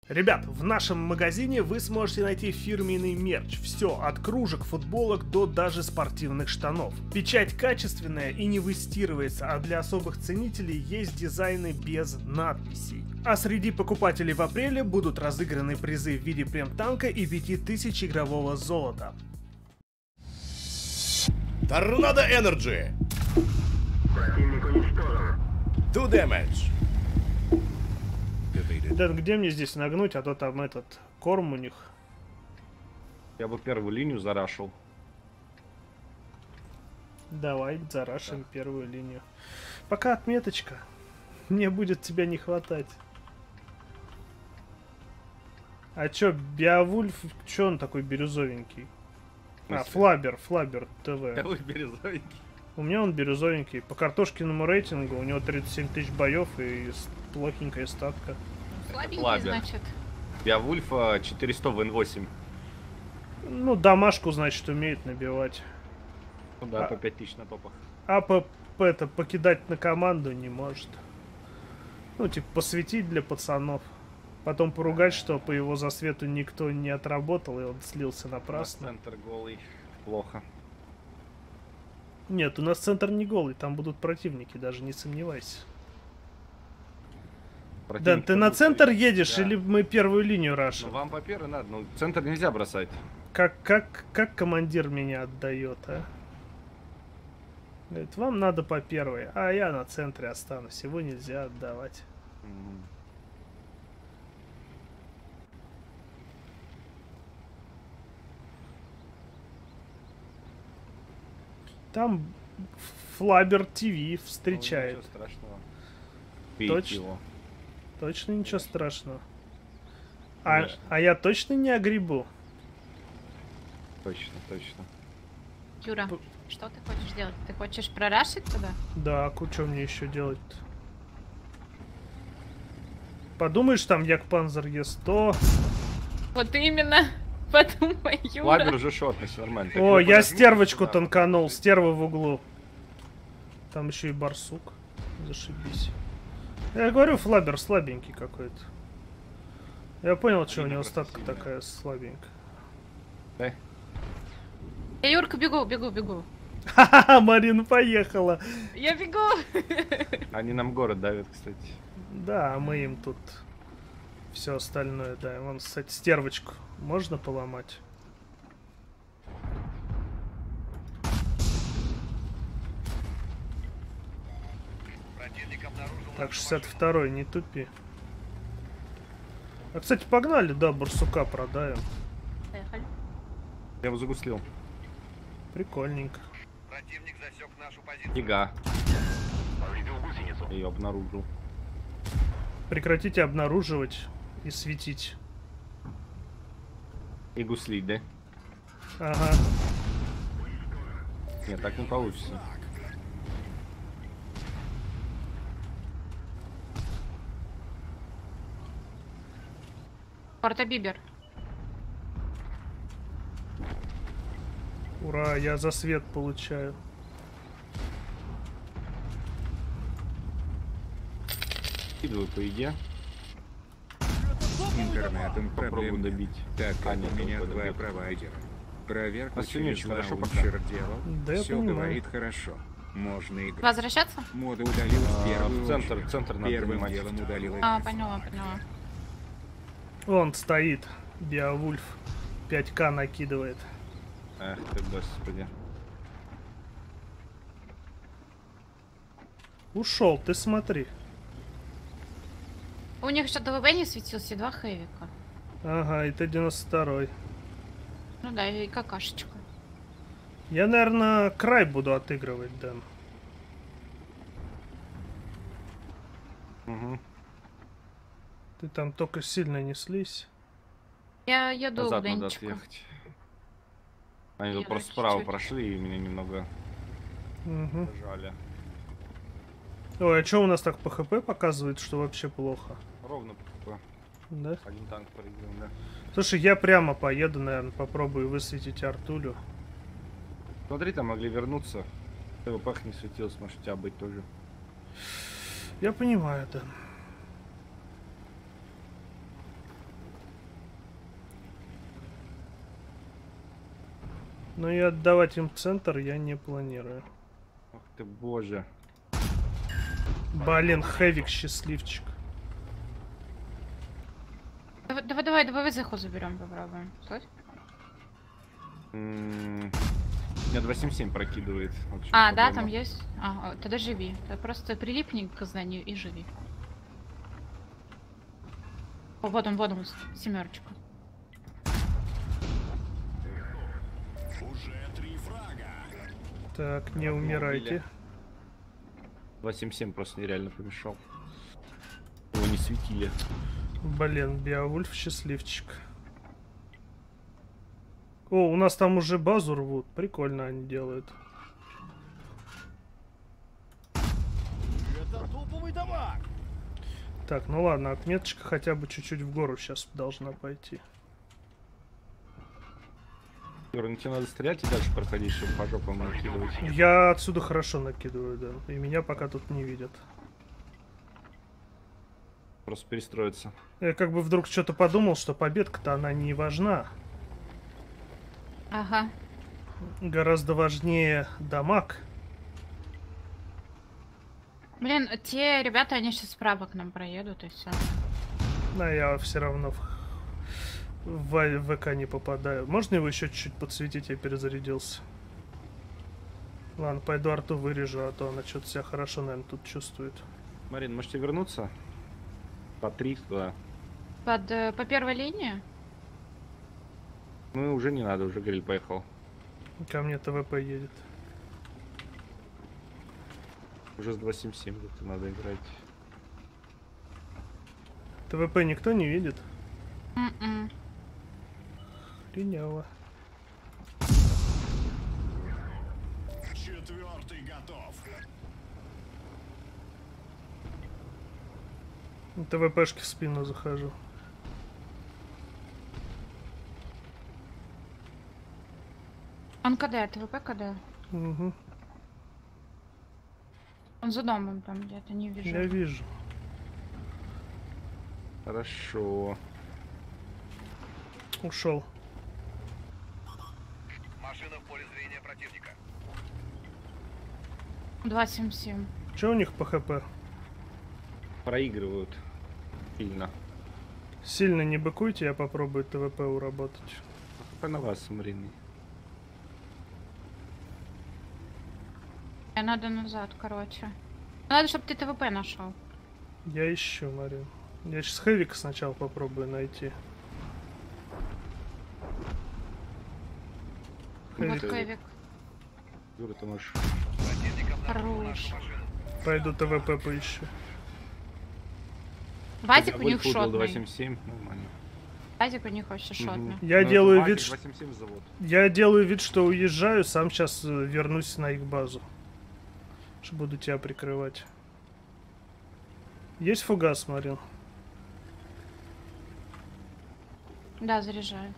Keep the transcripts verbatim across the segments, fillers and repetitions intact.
Ребят, в нашем магазине вы сможете найти фирменный мерч. Все, от кружек, футболок до даже спортивных штанов. Печать качественная и не выстирывается, а для особых ценителей есть дизайны без надписей. А среди покупателей в апреле будут разыграны призы в виде прем-танка и пяти тысяч игрового золота. Торнадо Энерджи! Противник уничтожен. Two damage! Дэн, где мне здесь нагнуть, а то там этот корм у них. Я бы первую линию зарашил. Давай, зарашим первую линию. Пока отметочка. Мне будет тебя не хватать. А чё, Биовульф, чё он такой бирюзовенький? А, Флабер, Флабер ТВ. Какой бирюзовенький? У меня он бирюзовенький. По картошкиному рейтингу у него тридцать семь тысяч боев и плохенькая статка. Слабенький, Флабер. значит. Биовульфа четыреста в эн восемь. Ну, дамашку, значит, умеет набивать. Ну да, А- по пять тысяч на топах. А по, по- это, покидать на команду не может. Ну, типа, посвятить для пацанов. Потом поругать, что по его засвету никто не отработал, и он слился напрасно. Центр голый. Плохо. Нет, у нас центр не голый, там будут противники, даже не сомневайся. Дэн, Противник ты на будет центр стоять. едешь Да. или мы первую линию Ну рашим? вам по первой надо, ну центр нельзя бросать. Как, как, как командир меня отдает, а? Говорит, вам надо по первой, а я на центре останусь, его нельзя отдавать. Мгм. Там Флабер ТВ Ну, встречает. ничего страшного. Пить Точно? его. Точно ничего страшного. А, Конечно. а я точно не огребу? Точно, точно. Юра, П- что ты хочешь делать? Ты хочешь прорашить туда? Да, а что мне еще делать-то? Подумаешь, там Якпанзер Е сто. Вот именно. Подумай, Юра. Флабер уже шотный, все нормально. Так О, вы я подожмите стервочку сюда. танканул, стерва в углу. Там еще и барсук. Зашибись. Я говорю, Флабер слабенький какой-то. Я понял, что у Один него просто статка сильный. такая слабенькая. Да? Я, Юрка, бегу, бегу, бегу. Ха-ха, Марина поехала. Я бегу. Они нам город давят, кстати. Да, а мы им тут все остальное, да. Вон, кстати, стервочку можно поломать? Так, шестьдесят второй, не тупи. А, кстати, погнали, да, барсука продаем. Поехали. Я его загуслил. Прикольненько. Противник засек нашу позицию. Фига. Повредил гусеницу. Я ее обнаружил. Прекратите обнаруживать и светить. И гуслить, да? Ага. Нет, так не получится. Портобибер. Ура, я за свет получаю. Кидываю по еде. С интернетом Попробую проблем нет. добить. Так А, как нет, у меня только два добить. провайдера. Проверку А через Синич хорошо браузер делал. Да я Все понимаю. говорит хорошо. Можно играть. Возвращаться? Моды удалил в А, первую в центр, очередь. в центр надо Первым занимать. делом удалил А, Эфис. поняла, поняла. Он стоит. Биовульф. пять ка накидывает. Эх ты, господи. Ушел, ты смотри. У них еще ДВБ не светился, и два хэвика. Ага, и Т девяносто второй. Ну да, и какашечка. Я, наверное, край буду отыгрывать, Дэн. Угу. Ты там только сильно не слизь. Я еду Назад к надо Денчику. отъехать. Они тут Еду просто справа чуть-чуть. прошли и меня немного Угу. жали. Ой, а что у нас так по ХП показывает, что вообще плохо? Ровно по- Да? один танк проиграл, да. Слушай, я прямо поеду, наверное, попробую высветить Артулю. Смотри, там могли вернуться. ТВП не светилось, может у тебя быть тоже. Я понимаю, да. Но и отдавать им центр я не планирую. Ах ты боже. Блин, Хэвик счастливчик. Давай, давай, давай, давай заху заберем, попробуем. Слышь? М, Меня два семь семь прокидывает. Вот в чём А, да, проблема. там есть. А, тогда живи. Ты просто прилипни к зданию и живи. О, вот он, вот он, семерочка. Так, не умирайте. два семь семь просто нереально помешал. Его не светили. Блин, Беовульф счастливчик. О, у нас там уже базу рвут. Прикольно они делают. Это топовый товар! Так, ну ладно, отметочка хотя бы чуть-чуть в гору сейчас должна пойти. Юра, ну тебе надо стрелять и дальше проходить, чтобы по жопам накидывать. Я отсюда хорошо накидываю, да. И меня пока тут не видят. Просто перестроиться. Я как бы вдруг что-то подумал, что победка-то она не важна. Ага. Гораздо важнее дамаг. Блин, те ребята, они сейчас справа к нам проедут и все. Но я все равно в, в ВК не попадаю. Можно его еще чуть-чуть подсветить? Я перезарядился. Ладно, пойду арту вырежу, а то она что-то себя хорошо, наверное, тут чувствует. Марин, можете вернуться? По три туда. Под, э, по первой линии? Ну, уже не надо, уже гриль поехал. Ко мне ТВП едет. Уже с два семь семь как-то надо играть. ТВП никто не видит? М-м. Хреново. Четвертый готов. ТВПшки в спину захожу. Он КД, ТВП КД. Угу. Он за домом там где-то, не вижу. Я вижу. Хорошо. Ушел. Машина в поле зрения противника. два семь семь. Че у них по ХП? Проигрывают. Сильно. Сильно не быкуйте, я попробую ТВП уработать. ХП на вас, Марин. Мне надо назад, короче. Надо, чтобы ты ТВП нашел. Я ищу, Марин. Я сейчас Хэвика сначала попробую найти. Вот Хэвик. Хэвик. Юра, ты можешь... Противником на Хорош. машину. Пойду ТВП поищу. Вазик у них два шотный. семь семь, нормально. Вазик у них вообще Мгм. шотный. Я Ну, делаю это вид, Вазик, что... два семь семь завод. Я делаю вид, что уезжаю, сам сейчас вернусь на их базу. Что буду тебя прикрывать. Есть фугас, Марин? Да, заряжаю.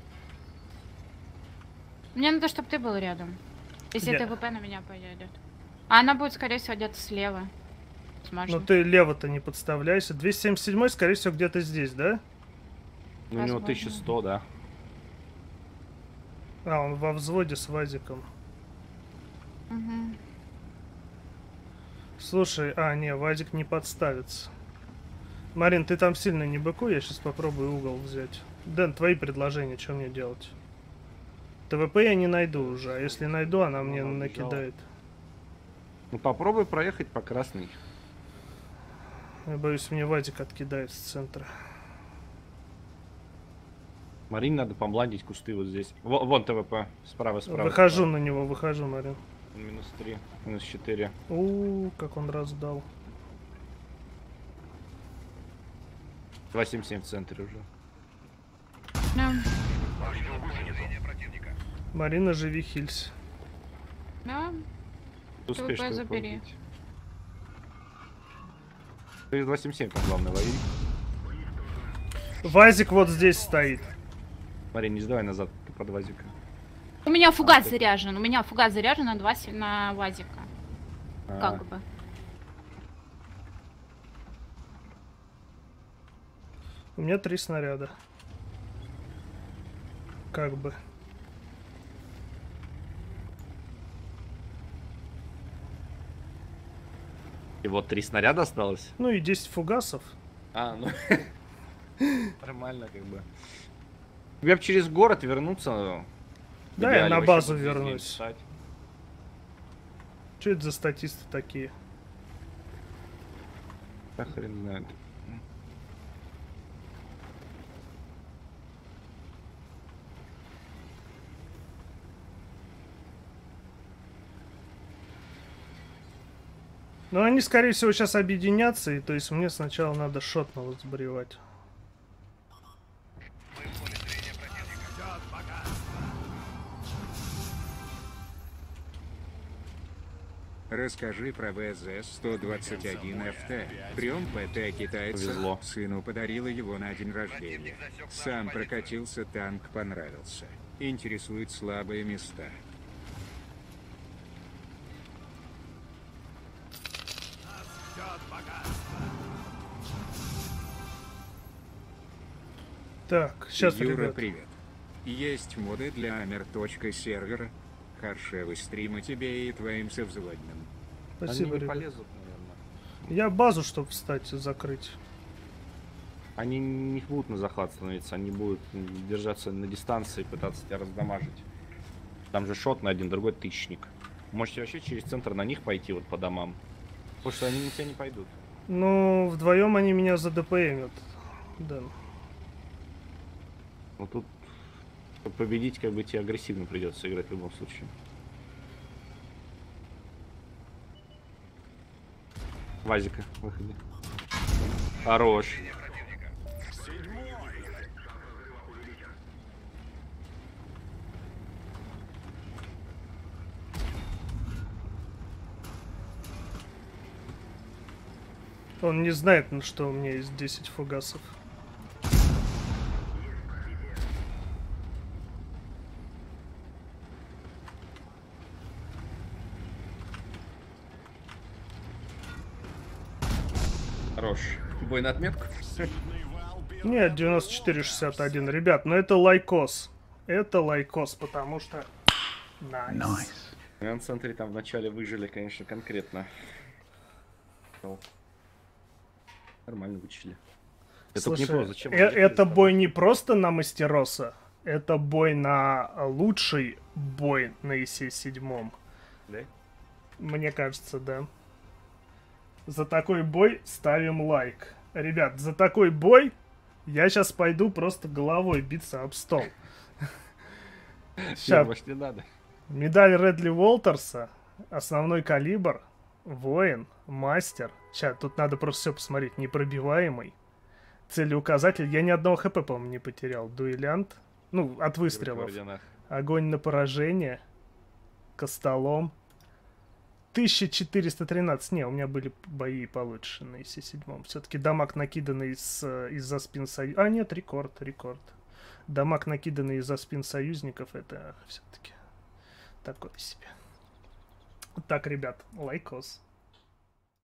Мне надо, чтобы ты был рядом. Если Я- ТВП на меня поедет. А она будет, скорее всего, где-то слева. Возможно. Ну ты лево-то не подставляйся. двести семьдесят семь, скорее всего, где-то здесь, да? Ну, у него Возможно. тысяча сто, да. А, он во взводе с Вазиком. Мгм. Слушай, а, не, Вазик не подставится. Марин, ты там сильно не быкуй, я сейчас попробую угол взять. Дэн, твои предложения, что мне делать? ТВП я не найду уже, а если найду, она мне она накидает. Ну, попробуй проехать по красной. Я боюсь, мне Вазик откидает с центра. Марине надо помладить кусты вот здесь. Во- вон ТВП. Справа, справа. Выхожу справа. на него, выхожу, Марин. Минус три, минус четыре. У, как он раздал. два семь семь в центре уже. Да. Машина в поле зрения противника. Марина, живи, хильс. Да. Ты успеешь ТВП его забери. победить. Ты два семь семь там главное лови. Вазик вот здесь стоит. Марин, не сдавай назад, ты под вазика. У меня фугас ты- заряжен. У меня фугас заряжен на два се- на Вазика. А, Как бы. У меня три снаряда. Как бы. И вот три снаряда осталось. Ну и десять фугасов. А, ну... Нормально, как бы. Тебе б через город вернуться. в Да, я идеале на вообще базу будет весь день вернусь. чесать. Что это за статисты такие? Да хрен знает. Ну, они, скорее всего, сейчас объединятся, и то есть мне сначала надо шотного сбривать. Расскажи про ВЗ сто двадцать один эф тэ. Прием ПТ китайца. Повезло. Сыну подарила его на день рождения. Сам прокатился, танк понравился. Интересует слабые места. Так, сейчас, Юра, ребят. привет. Есть моды для Амер.сервера. Харшевый стрима тебе и твоим совзводным. Спасибо, Они не ребят. полезут, наверное. Я базу, чтобы встать, закрыть. Они не будут на захват становиться, они будут держаться на дистанции, пытаться тебя раздамажить. Там же шот на один, другой тысячник. Можете вообще через центр на них пойти вот по домам. Потому что они на тебя не пойдут. Ну, вдвоем они меня задпмят. Да. Вот тут чтобы победить, как бы тебе агрессивно придется играть в любом случае. Вазика, выходи. Хорош. Он не знает, что у меня есть десять фугасов. Хорош. Бой на отметку? Нет, девяносто четыре шестьдесят один. Ребят, но это лайкос. Это лайкос, потому что... Найс. На центре там вначале выжили, конечно, конкретно. Нормально вычили. Это Слушай, не просто, зачем э- они это там? бой не просто на мастероса. Это бой на лучший бой на И С семь. Да? Мне кажется, да. За такой бой ставим лайк. Ребят, за такой бой я сейчас пойду просто головой биться об стол. Сейчас. Может, не надо. Медаль Редли Уолтерса, основной калибр, воин, мастер. Сейчас, тут надо просто все посмотреть. Непробиваемый. Целеуказатель. Я ни одного хп, по-моему, не потерял. Дуэлянт. Ну, от выстрелов. Огонь на поражение. Костолом. тысяча четыреста тринадцать. Не, у меня были бои получше на И С семь. Все-таки дамаг накиданный из, из-за спин союзников. А, нет, рекорд, рекорд. Дамаг накиданный из-за спин союзников, это все-таки такое себе. Так, ребят, лайкос.